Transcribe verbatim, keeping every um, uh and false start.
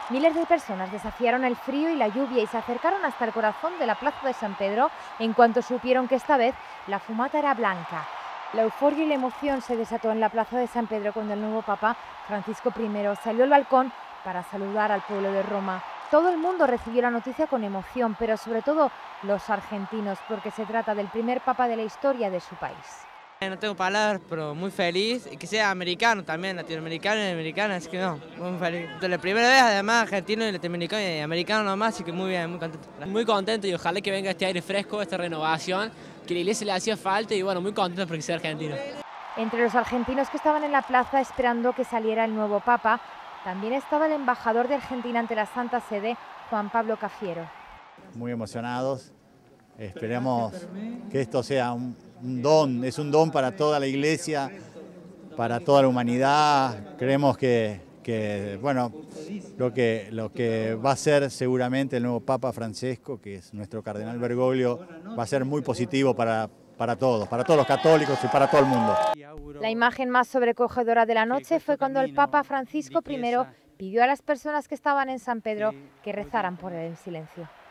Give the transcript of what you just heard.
Miles de personas desafiaron el frío y la lluvia y se acercaron hasta el corazón de la plaza de San Pedro en cuanto supieron que esta vez la fumata era blanca. La euforia y la emoción se desató en la plaza de San Pedro cuando el nuevo Papa, Francisco primero, salió al balcón para saludar al pueblo de Roma. Todo el mundo recibió la noticia con emoción, pero sobre todo los argentinos, porque se trata del primer Papa de la historia de su país. No tengo palabras, pero muy feliz, y que sea americano también, latinoamericano y americano, así que no, muy feliz. Entonces, la primera vez, además, argentino y latinoamericano y americano nomás, así que muy bien, muy contento. Muy contento y ojalá que venga este aire fresco, esta renovación, que la iglesia le hacía falta y bueno, muy contento porque sea argentino. Entre los argentinos que estaban en la plaza esperando que saliera el nuevo Papa, también estaba el embajador de Argentina ante la Santa Sede, Juan Pablo Cafiero. Muy emocionados, esperemos que esto sea un, un don, es un don para toda la iglesia, para toda la humanidad. Creemos que, que bueno, lo que, lo que va a ser seguramente el nuevo Papa Francesco, que es nuestro cardenal Bergoglio, va a ser muy positivo para, para todos, para todos los católicos y para todo el mundo. La imagen más sobrecogedora de la noche fue cuando el Papa Francisco primero pidió a las personas que estaban en San Pedro que rezaran por él en silencio.